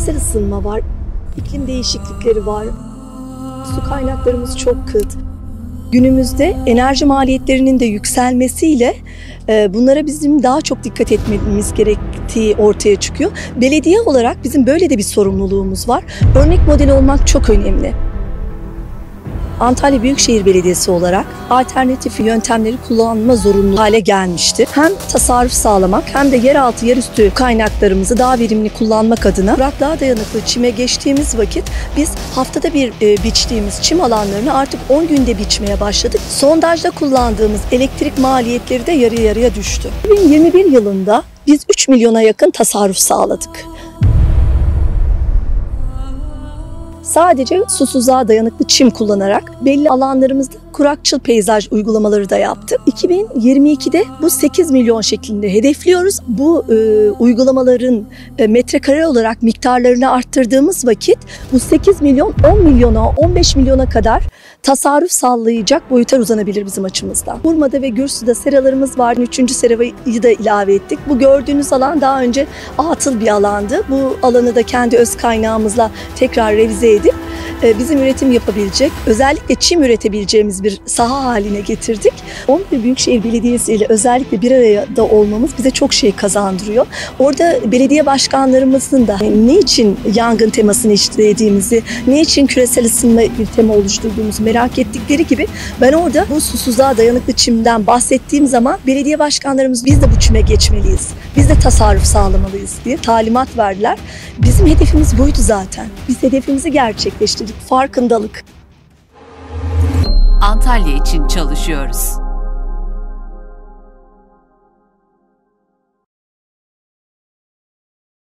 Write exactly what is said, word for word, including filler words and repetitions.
küresel ısınma var, iklim değişiklikleri var, su kaynaklarımız çok kıt. Günümüzde enerji maliyetlerinin de yükselmesiyle bunlara bizim daha çok dikkat etmemiz gerektiği ortaya çıkıyor. Belediye olarak bizim böyle de bir sorumluluğumuz var. Örnek model olmak çok önemli. Antalya Büyükşehir Belediyesi olarak alternatif yöntemleri kullanma zorunlu hale gelmiştir. Hem tasarruf sağlamak hem de yeraltı yerüstü kaynaklarımızı daha verimli kullanmak adına kuraklığa dayanıklı çime geçtiğimiz vakit biz haftada bir e, biçtiğimiz çim alanlarını artık on günde biçmeye başladık. Sondajda kullandığımız elektrik maliyetleri de yarı yarıya düştü. iki bin yirmi bir yılında biz üç milyona yakın tasarruf sağladık. Sadece susuzluğa dayanıklı çim kullanarak belli alanlarımızda kurakçıl peyzaj uygulamaları da yaptık. iki bin yirmi ikide bu sekiz milyon şeklinde hedefliyoruz. Bu e, uygulamaların e, metrekare olarak miktarlarını arttırdığımız vakit bu sekiz milyon on milyona, on beş milyona kadar tasarruf sağlayacak boyuta uzanabilir bizim açımızdan. Urma'da ve Gürsü'de seralarımız var. Üçüncü serayı da ilave ettik. Bu gördüğünüz alan daha önce atıl bir alandı. Bu alanı da kendi öz kaynağımızla tekrar revize edip bizim üretim yapabilecek, özellikle çim üretebileceğimiz bir saha haline getirdik. on bir Büyükşehir Belediyesi ile özellikle bir arada olmamız bize çok şey kazandırıyor. Orada belediye başkanlarımızın da ne için yangın temasını işlediğimizi, ne için küresel ısınma bir tema oluşturduğumuzu merak ettikleri gibi ben orada bu susuzluğa dayanıklı çimden bahsettiğim zaman belediye başkanlarımız biz de bu çime geçmeliyiz, biz de tasarruf sağlamalıyız diye talimat verdiler. Bizim hedefimiz buydu zaten. Biz hedefimizi gerçekleştirdik. Farkındalık. Antalya için çalışıyoruz.